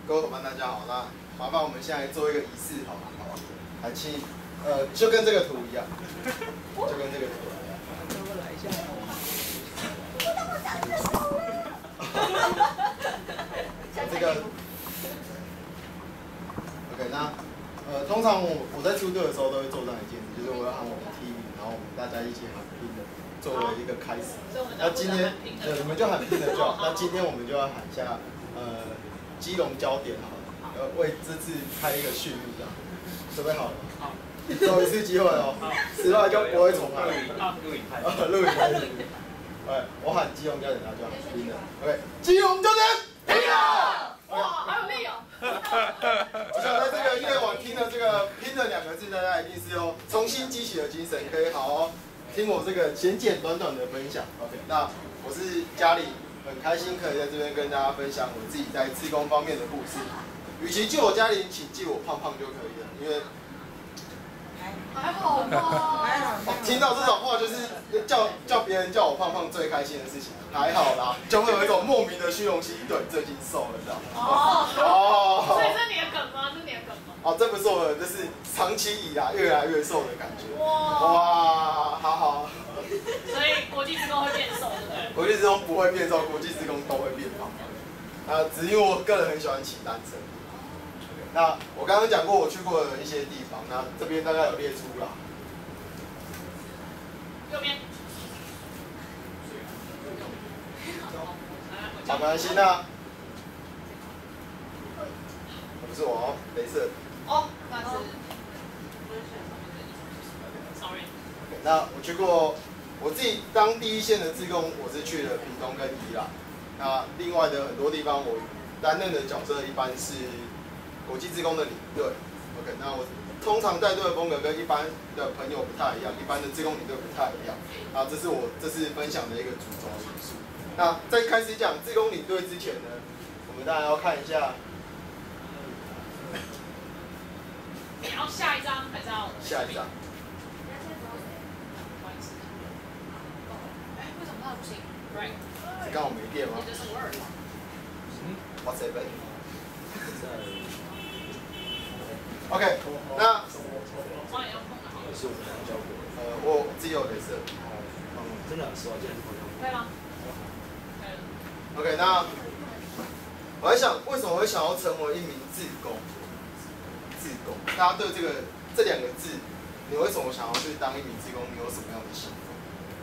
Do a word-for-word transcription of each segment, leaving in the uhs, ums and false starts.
各位伙伴大家好，那麻烦我们现在做一个仪式，好吗？好吧，来请，呃，就跟这个图一样，就跟这个图一样。我来一下。这个 ，OK， 那呃，通常我我在出队的时候都会做这样一件事，就是我要喊我的 T 名，然后我们大家一起喊拼的，作为一个开始。那今天，对，你们就喊拼的就好。那今天我们就要喊一下，呃，基隆焦点好了。 呃，为这次开一个序幕，这样准备好了？好，最后一次机会哦，失败就不会重来。 好，录影拍。 录影拍。对，我喊基隆焦点，他就喊拼的。OK， 基隆焦点，拼了！ 哇，好有力哦！ 我想在这个夜晚听了这个“拼”的两个字，大家一定是有重新激起的精神，可以好好听我这个简简短短的分享。OK， 那我是嘉里，很开心可以在这边跟大家分享我自己在志工方面的故事。 与其记我嘉玲，请记我胖胖就可以了，因为还好吧。 听到这种话就是叫叫别人叫我胖胖最开心的事情，还好啦，就会有一种莫名的虚荣心，对，最近瘦了，知道吗？ 哦哦， 所以这是你的梗吗？这是你的梗吗？ 哦，这不是我的，这是长期以来越来越瘦的感觉。 哇哇，好好。 所以国际职工会变瘦，对不对？ 国际职工不会变瘦，国际职工都会变胖。啊，只因为我个人很喜欢骑单车。 那我刚刚讲过我去过的一些地方，那这边大概有列出啦。 右边。 好，没关系，那不是我哦，镭射。 哦，那是。Sorry。 那我去过，我自己当第一线的志工，我是去了屏东跟宜兰。那另外的很多地方，我担任的角色一般是。 国际志工的领队 ，OK， 那我通常带队的风格跟一般的朋友不太一样，一般的志工领队不太一样。啊，这是我这次分享的一个主轴元素。那在开始讲志工领队之前呢，我们当然要看一下。 你要下一张还是要？ 下一张。 哎，为什么它不行 ？Right。 是刚好没电吗？ 你这是 Word 吗？ 嗯 ，WhatsApp。 OK， 那是我们的效果。 呃，我自己有镭射。 嗯，真的是啊，这样子可以吗？可以了。 OK， 那我在想，为什么会想要成为一名志工？志工，大家对这个这两个字，你为什么想要去当一名志工？你有什么样的想法？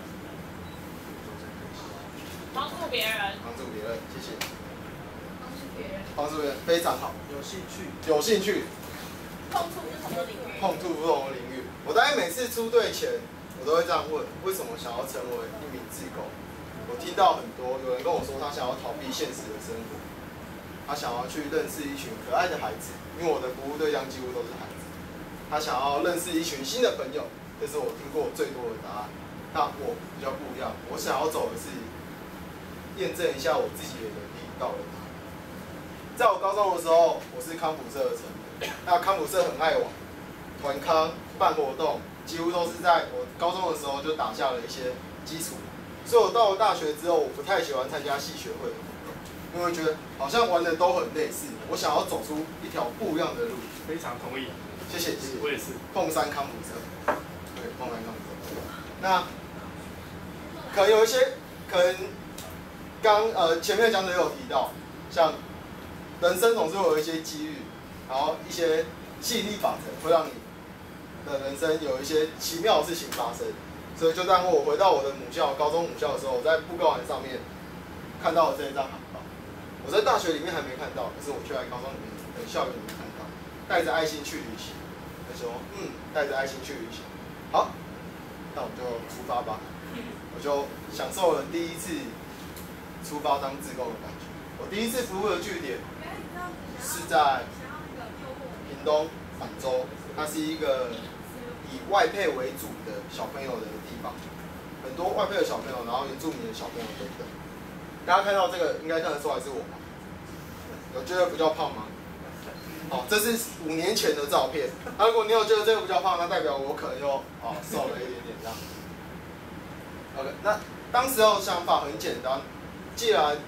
帮助别人。 帮助别人，谢谢。 帮助别人。 帮助别人，非常好。 有兴趣。 有兴趣。 碰触不同的领域， 碰触不同的领域。我大概每次出队前，我都会这样问：为什么想要成为一名志工？我听到很多有人跟我说，他想要逃避现实的生活，他想要去认识一群可爱的孩子，因为我的服务对象几乎都是孩子。他想要认识一群新的朋友，这是我听过最多的答案。那我比较不一样，我想要走的是验证一下我自己的能力到了哪里。在我高中的时候，我是康复社的成员。 那康普社很爱玩，团康办活动，几乎都是在我高中的时候就打下了一些基础。所以我到了大学之后，我不太喜欢参加系学会的活动，因为觉得好像玩的都很类似。我想要走出一条不一样的路。 非常同意。 谢谢谢谢。 我也是。 凤山康普社，对，凤山康普社。那可能有一些，可能刚呃前面讲者有提到，像人生总是会有一些机遇。 然后一些吸引力法则会让你的人生有一些奇妙的事情发生，所以就当我回到我的母校高中母校的时候，我在布告栏上面看到了这一张海报。我在大学里面还没看到，可是我却在高中里面的校园里面看到，带着爱心去旅行。他说：“嗯，带着爱心去旅行。”好，那我们就出发吧。我就享受了第一次出发当志工的感觉。我第一次服务的据点是在。 屏东板洲，它是一个以外配为主的小朋友的地方，很多外配的小朋友，然后原住民的小朋友等等。大家看到这个，应该看得出来是我吗？有觉得比较胖吗？哦，这是五年前的照片。啊，如果你有觉得这个比较胖，那代表我可能又哦瘦了一点点这样。OK， 那当时候的想法很简单，既然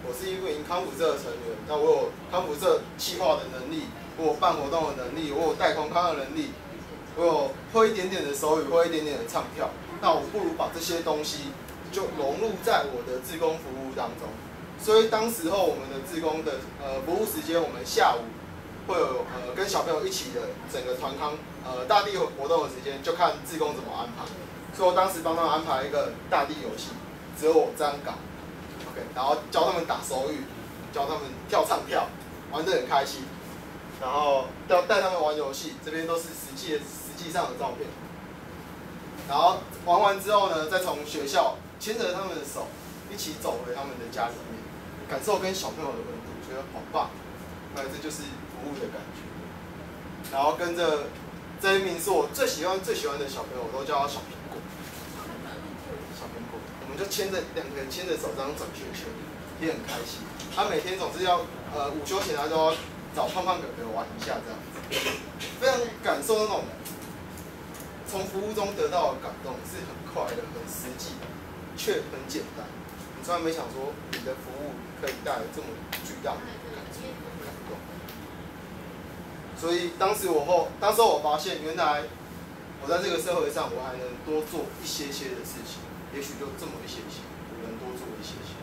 我是一名康复社的成员，那我有康复社企划的能力，我有办活动的能力，我有带空康的能力，我有会一点点的手语，会一点点的唱跳，那我不如把这些东西就融入在我的志工服务当中。所以当时候我们的志工的呃服务时间，我们下午会有呃跟小朋友一起的整个团康呃大地活动的时间，就看志工怎么安排。所以我当时帮他们安排一个大地游戏，只有我这样搞 ，OK， 然后教他们打手语，教他们跳唱跳，玩得很开心。然后要带他们玩游戏，这边都是实际的实际上的照片。然后玩完之后呢，再从学校牵着他们的手，一起走回他们的家里面，感受跟小朋友的温度，觉得好棒。那这就是服务的感觉。然后跟着这一名是我最喜欢最喜欢的小朋友，我都叫他小苹果。小苹果，我们就牵着两个人牵着手这样转圈圈，也很开心。他每天总是要呃午休前他都要找胖胖哥哥玩一下这样子，非常感受那种从服务中得到的感动，是很快乐、很实际，却很简单。你从来没想说你的服务可以带来这么巨大的感触、感动。所以当时我后，当时我发现，原来我在这个社会上，我还能多做一些些的事情，也许就这么一些些，我能多做一些些。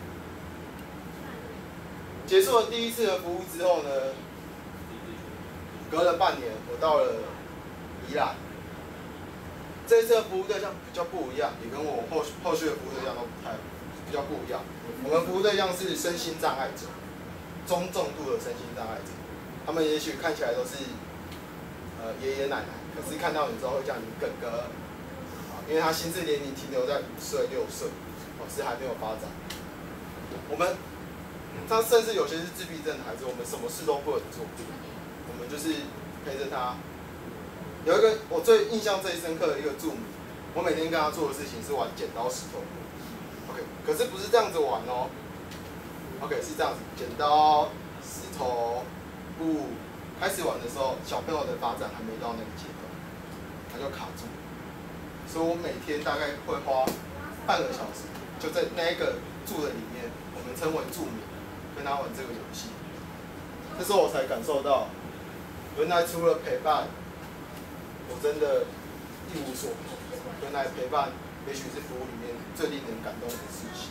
结束了第一次的服务之后呢，隔了半年，我到了宜兰。这一次的服务对象比较不一样，也跟我后后续的服务对象都不太比较不一样。我们服务对象是身心障碍者，中重度的身心障碍者。他们也许看起来都是呃爷爷奶奶，可是看到你之后会叫你哥哥，因为他心智年龄停留在五岁六岁，哦是还没有发展。我们他甚至有些是自闭症的孩子，我们什么事都不能做，我们就是陪着他。有一个我最印象最深刻的一个助理，我每天跟他做的事情是玩剪刀石头布 ，OK， 可是不是这样子玩哦 ，OK 是这样子，剪刀石头布，开始玩的时候，小朋友的发展还没到那个阶段，他就卡住，所以我每天大概会花半个小时，就在那一个住的里面，我们称为助眠，跟他玩这个游戏，这时候我才感受到，原来除了陪伴。我真的一无所获，原来陪伴也许是服务里面最令人感动的事情。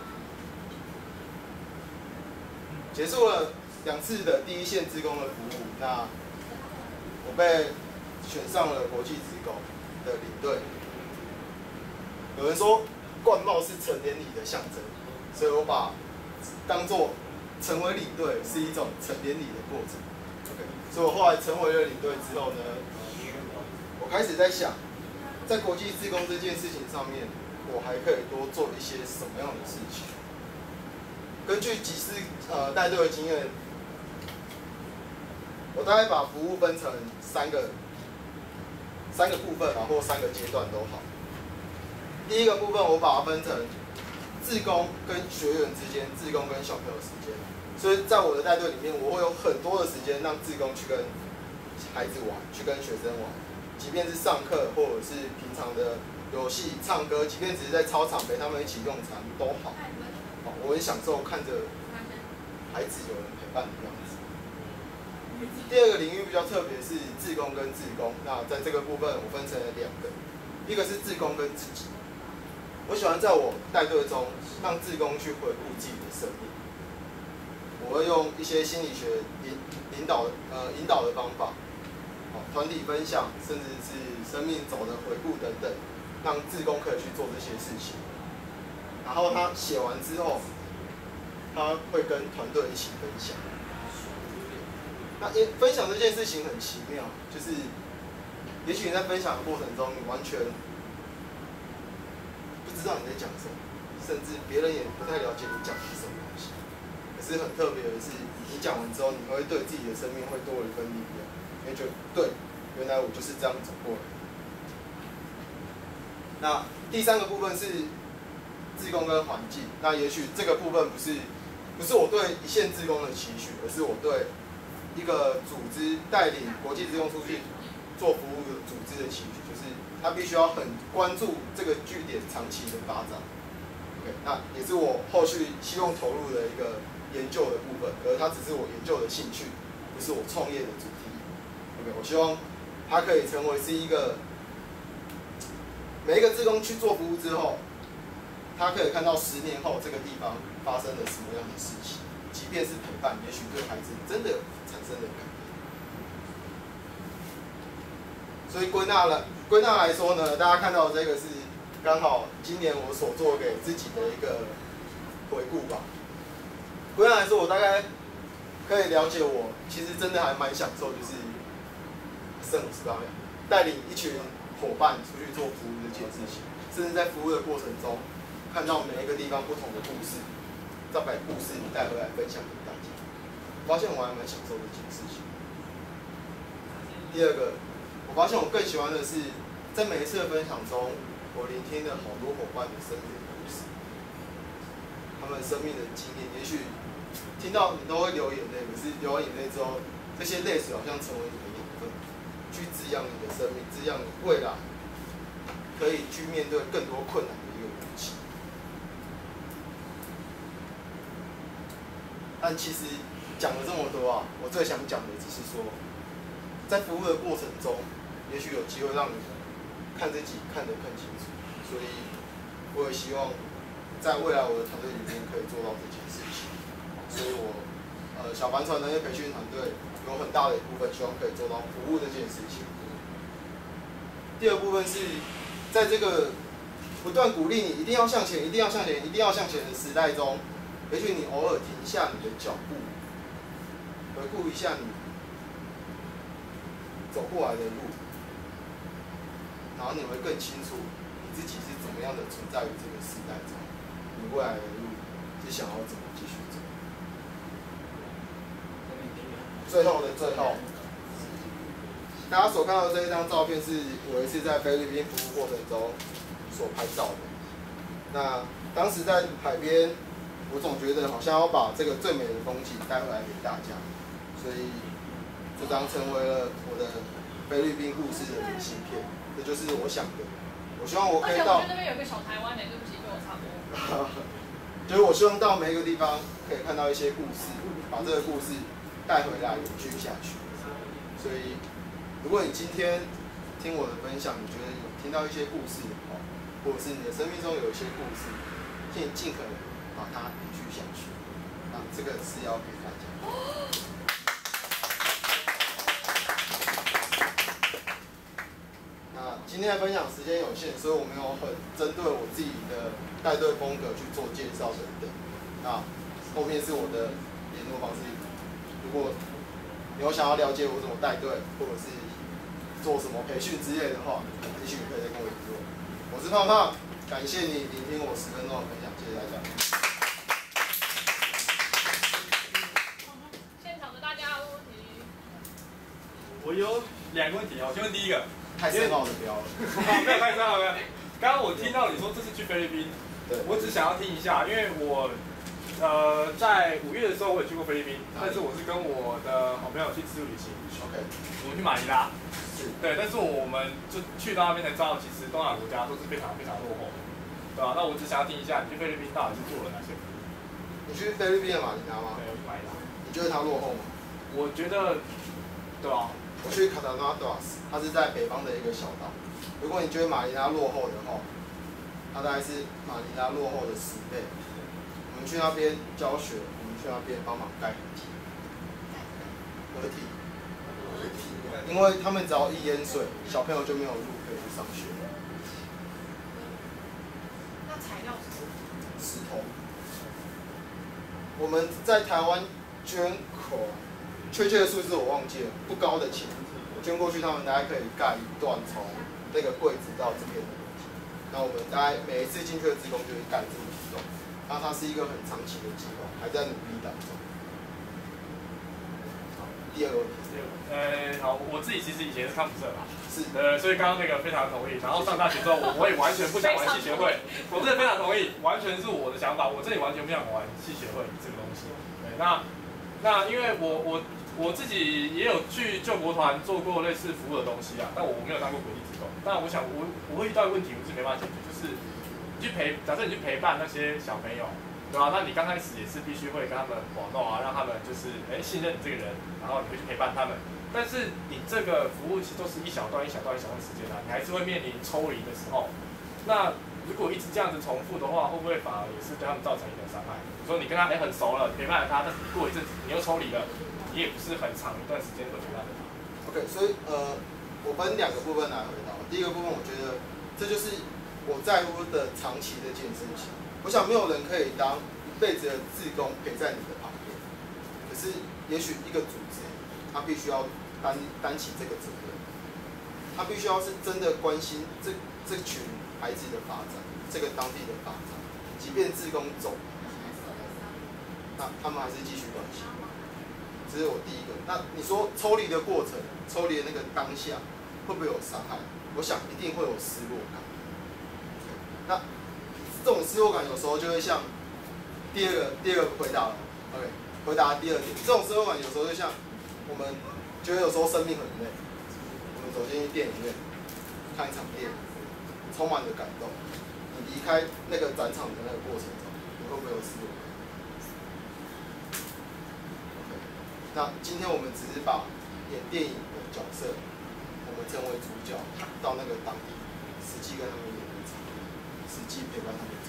结束了两次的第一线志工的服务，那我被选上了国际志工的领队。有人说冠帽是成年礼的象征，所以我把当作成为领队是一种成年礼的过程。OK， 所以我后来成为了领队之后呢？我开始在想，在国际志工这件事情上面，我还可以多做一些什么样的事情？根据几次呃带队的经验，我大概把服务分成三个三个部分啊，或三个阶段都好。第一个部分我把它分成志工跟学员之间，志工跟小朋友之间。所以在我的带队里面，我会有很多的时间让志工去跟孩子玩，去跟学生玩。即便是上课，或者是平常的游戏、唱歌，即便只是在操场陪他们一起用餐都好。好，我很享受看着孩子有人陪伴的样子。第二个领域比较特别是志工跟志工，那在这个部分我分成了两个，一个是志工跟自己。我喜欢在我带队中让志工去回顾自己的生命，我会用一些心理学引引导呃引导的方法。团体分享，甚至是生命走的回顾等等，让志工可以去做这些事情。然后他写完之后，他会跟团队一起分享。那分享这件事情很奇妙，就是也许你在分享的过程中，你完全不知道你在讲什么，甚至别人也不太了解你讲的是什么东西。可是很特别的是，你讲完之后，你会对自己的生命会多了一份力量。因为就对，原来我就是这样走过来。那第三个部分是志工跟环境，那也许这个部分不是不是我对一线志工的期许，而是我对一个组织带领国际志工出去做服务的组织的期许，就是他必须要很关注这个据点长期的发展。 OK， 那也是我后续希望投入的一个研究的部分，而它只是我研究的兴趣，不是我创业的主题。OK， 我希望它可以成为是一个每一个志工去做服务之后，他可以看到十年后这个地方发生了什么样的事情，即便是陪伴，也许对孩子真的有产生了改变。所以归纳了，归纳来说呢，大家看到这个是刚好今年我所做给自己的一个回顾吧。归纳来说，我大概可以了解我其实真的还蛮享受，就是圣五十八秒带领一群伙伴出去做服务这件事情，甚至在服务的过程中，看到每一个地方不同的故事，再把故事带回来分享给大家。我发现我还蛮享受这件事情。第二个，我发现我更喜欢的是，在每一次的分享中，我聆听了好多伙伴的生命的故事，他们生命的经验，也许听到你都会流眼泪，可是流完眼泪之后，这些泪水好像成为你的养分，去滋养你的生命，滋养你未来可以去面对更多困难的一个武器。但其实讲了这么多啊，我最想讲的只是说，在服务的过程中，也许有机会让你看自己看得更清楚，所以我也希望在未来我的团队里面可以做到这件事情。所以我呃小帆船的培训团队有很大的一部分希望可以做到服务这件事情。第二部分是在这个不断鼓励你一定要向前、一定要向前、一定要向前的时代中，也许你偶尔停下你的脚步，回顾一下你走过来的路，然后你会更清楚你自己是怎么样的存在于这个时代中，你未来的路是想要怎么继续走。最后的最后，大家所看到的这一张照片是我一次在菲律宾服务过程中所拍照的。那当时在海边，我总觉得好像要把这个最美的风景带回来给大家，所以这张成为了我的菲律宾故事的明信片。这就是我想的。我希望我可以到。 而且我觉得那边有个小台湾的，对不起，跟我差不多。 就是我希望到每一个地方可以看到一些故事，把这个故事带回来延续下去。所以，如果你今天听我的分享，你觉得有听到一些故事的话，或者是你的生命中有一些故事，请尽可能把它延续下去。啊，这个是要给大家。那今天的分享时间有限，所以我没有很针对我自己的带队风格去做介绍等等。那后面是我的联络方式，如果你有想要了解我怎么带队，或者是做什么培训之类的话，也许可以再跟我联络。我是胖胖，感谢你聆听我十分钟的分享，谢谢大家。 现场的大家有问题？ 我有两个问题啊，我先问第一个。 太深奥的标了。 没有太深奥，没有。刚刚我听到你说这次去菲律宾， 对， 我只想要听一下，因为我呃在五月的时候我也去过菲律宾，但是我是跟我的好朋友去自助旅行 ，OK， 我们去马尼拉， 是， 对，但是我们就去到那边才知道，其实东南亚国家都是非常非常落后的，对吧？那我只想要听一下，你去菲律宾到底是做了哪些服务？ 你去菲律宾的马尼拉吗？ 对，我去马尼拉。 你觉得它落后吗？ 我觉得，对啊。 我去卡塔纳多斯，它是在北方的一个小岛。如果你觉得马尼拉落后的话，它大概是马尼拉落后的十倍。我们去那边教学，我们去那边帮忙盖合体，合体，合体，因为他们只要一淹水，小朋友就没有路可以去上学。 那材料是什么？ 石头。我们在台湾捐口。确切的数字我忘记了，不高的钱，捐过去，他们大概可以盖一段从那个柜子到这边的楼梯。那我们大概每一次进去的志工就会盖这个梯洞，那它是一个很长期的计划，还在努力当中。好，第二个问题。 呃，好，我自己其实以前是康复社啦， 是， 呃，所以刚刚那个非常同意。然后上大学之后，我我也完全不想玩系学会，我真的非常同意，完全是我的想法，我真的完全不想玩系学会这个东西。对，那那因为我我。我自己也有去救国团做过类似服务的东西啊，但我没有当过国际志工。但我想我我会遇到的问题，我是没办法解决，就是你去陪，假设你去陪伴那些小朋友，对吧？那你刚开始也是必须会跟他们玩闹啊，让他们就是哎信任你这个人，然后你会去陪伴他们。但是你这个服务其实都是一小段一小段一小段时间啊，你还是会面临抽离的时候。那如果一直这样子重复的话，会不会反而也是对他们造成一点伤害？比如说你跟他哎很熟了，你陪伴了他，但是过一阵子你又抽离了，你也不是很长一段时间都陪伴着他。 OK， 所以呃，我分两个部分来回答。第一个部分，我觉得这就是我在乎的长期的健身期。我想没有人可以当一辈子的志工陪在你的旁边，可是也许一个组织，他必须要担担起这个责任，他必须要是真的关心这这群孩子的发展，这个当地的发展，即便志工走，那他们还是继续关心。这是我第一个。那你说抽离的过程，抽离的那个当下，会不会有伤害？我想一定会有失落感。那这种失落感有时候就会像第二个第二个回答了 ，OK， 回答第二点，这种失落感有时候就像我们觉得有时候生命很累，我们走进去电影院看一场电影，充满了感动，你离开那个展场的那个过程中，你会不会有失落感？那今天我们只是把演电影的角色，我们称为主角，到那个当地，实际跟他们演一场，实际陪伴他们走。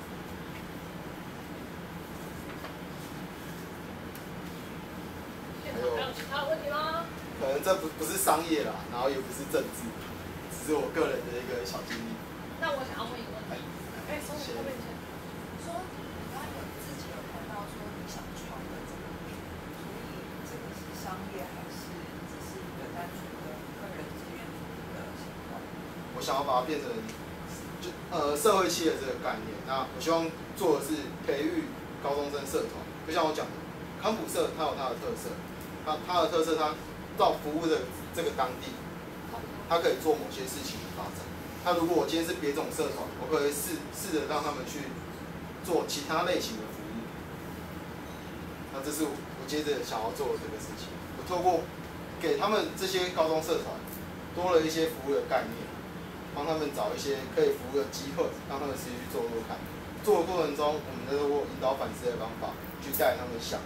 还有其他问题吗？ 可能这不不是商业啦，然后也不是政治，只是我个人的一个小经历。 那我想要问一个问题，哎，松后面前， 说你刚刚有自己有谈到说你想创的这个品，所以这个是商业还是只是一个单纯的个人志愿服务的情况？ 我想要把它变成就呃社会企业这个概念。那我希望做的是培育高中生社团，就像我讲的，康普社它有它的特色，它它的特色它到服务的这个当地，它可以做某些事情的发展。那如果我今天是别种社团，我可以试试着让他们去做其他类型的服务。那这是我接着想要做的这个事情。我透过给他们这些高中社团多了一些服务的概念，帮他们找一些可以服务的机会，让他们实际去做做看。做的过程中，我们透过引导反思的方法去带他们想。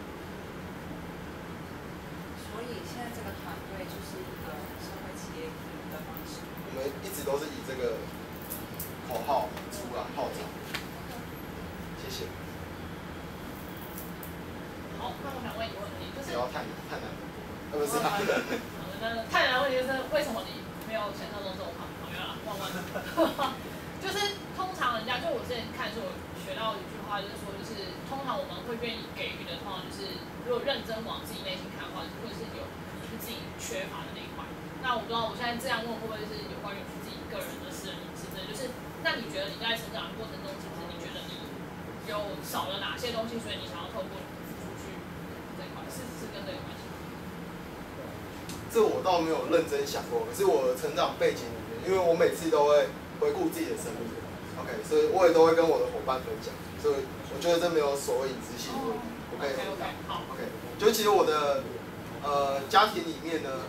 所以现在这个团队就是一个社会企业服务的方式。 我们一直都是以这个口号出来号召。谢谢。 好，那我想问一个问题，就是不要太太难了，呃不是。 好的，那太难的问题就是为什么你没有想象中这种好？没有啦，万万。就是通常人家就我之前看书，我学到一句话，就是说，就是通常我们会愿意给予的，通常就是如果认真往自己内心看的话，或者是有就是自己缺乏的那一块。那我不知道我现在这样问会不会是有关于自己个人的私人隐私的？就是那你觉得你在成长的过程中，其实你觉得你有少了哪些东西，所以你想要透过出去这一块，是是跟这个关系吗？ 这我倒没有认真想过，可是我的成长背景里面，因为我每次都会回顾自己的生命 ，OK， 所以我也都会跟我的伙伴分享，所以我觉得这没有所谓隐私性的问题，我可以回答。 好 ，OK， 就其实我的呃家庭里面呢，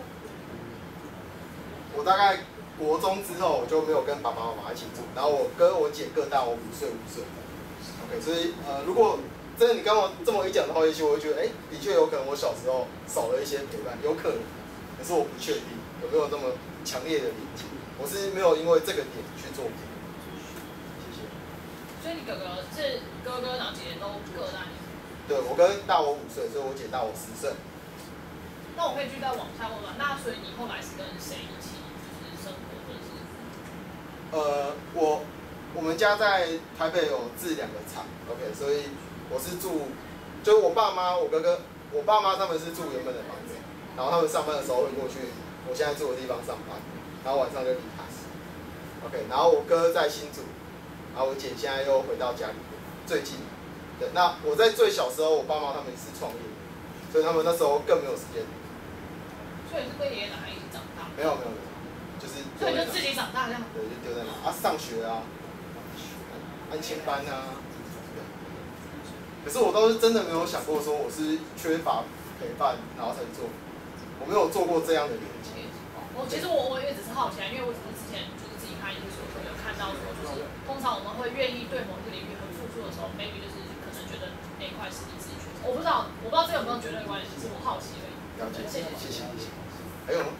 我大概国中之后我就没有跟爸爸妈妈一起住，然后我哥我姐各大我五岁五岁 ，OK， 所以呃如果真的你跟我这么一讲的话，也许我会觉得，哎、欸，的确有可能我小时候少了一些陪伴，有可能，可是我不确定有没有这么强烈的连接。我是没有因为这个点去做评论。谢谢。 所以你哥哥是哥哥，然后姐姐都各大你。 对，我哥大我五岁，所以我姐大我十岁。 那我可以继续再往下问吗？那所以你后来是跟谁一起就是生活，或者是？ 呃，我我们家在台北有置两个厂 ，OK， 所以我是住，就是我爸妈，我哥哥，我爸妈他们是住原本的房子，然后他们上班的时候会过去我现在住的地方上班。然后晚上就离开 ，OK。然后我哥在新竹，然后我姐现在又回到家里，最近。对，那我在最小时候，我爸妈他们是创业，所以他们那时候更没有时间。 所以是跟爷爷奶奶一起长大？ 没有没有没有，就是所以就自己长大这样。 对，就丢在那啊，上学啊，安亲班啊。可是我倒是真的没有想过说我是缺乏陪伴，然后才做，我没有做过这样的连接。 我其实我我也只是好奇，因为我只是之前就是自己跟看一些所说，有看到说，就是通常我们会愿意对某一个领域很付出的时候 ，maybe 就是可能觉得那一块是你自己选择。我不知道，我不知道这有没有绝对关系，只是我好奇而已。 了解， 谢谢谢谢，谢谢。还有吗？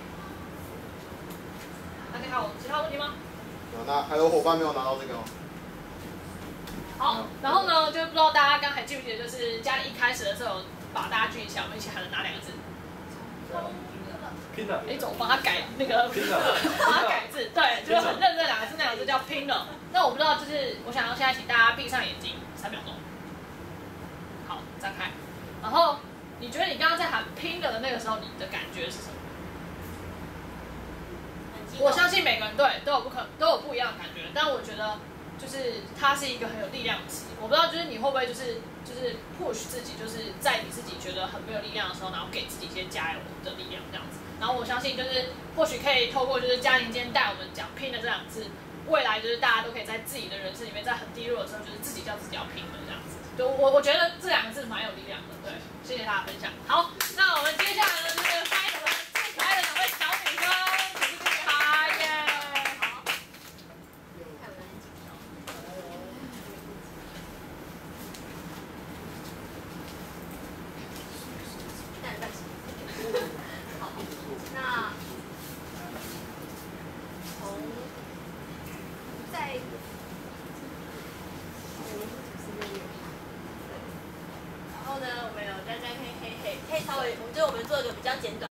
大家还有其他问题吗？ 有，那还有伙伴没有拿到这个吗？ 好，然后呢，就不知道大家刚还记不记得，就是家里一开始的时候，把大家聚起来，我们一起喊了哪两个字？ 拼了！ 哎，怎么帮他改那个？ 拼了！ 帮他改字，对，就是很认真两个字，那两个字叫拼了。那我不知道，就是我想要现在请大家闭上眼睛三秒钟，好，张开。然后你觉得你刚刚在喊拼了的那个时候，你的感觉是什么？我相信每个人对都有不可都有不一样的感觉，但我觉得就是它是一个很有力量的词。我不知道就是你会不会就是就是 push 自己，就是在你自己觉得很没有力量的时候，然后给自己一些加油的力量这样子。然后我相信就是或许可以透过就是嘉玲今天带我们讲拼的这两个字，未来就是大家都可以在自己的人生里面，在很低落的时候，就是自己叫自己要拼的这样子。就我我觉得这两个字蛮有力量的，对，谢谢大家分享。好，那我们接下来呢就是欢迎我们最可爱的两位小女生，可是这女孩耶。 好，那从在然后呢，我们有大家可以可以可以可以稍微，我们就我们做一个比较简短。